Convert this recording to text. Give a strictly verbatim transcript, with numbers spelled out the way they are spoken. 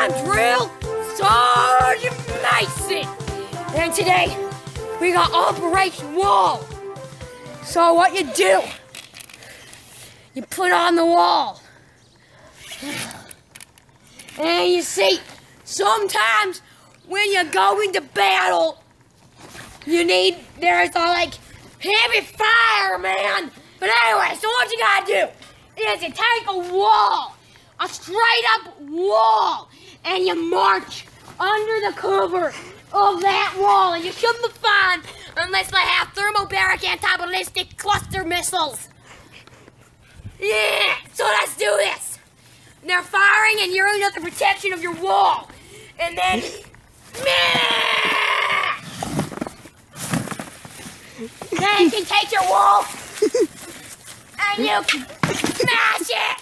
I'm Drill Sergeant Mason, and today we got Operation Wall. So what you do, you put on the wall, and you see, sometimes when you go into battle, you need, there's a like heavy fire, man. But anyway, so what you gotta do is you take a wall, a straight up wall, and you march under the cover of that wall, and you shouldn't be fine unless they have thermobaric anti-ballistic cluster missiles. Yeah, so let's do this. And they're firing and you're under the protection of your wall. And then, then you can take your wall and you can smash it.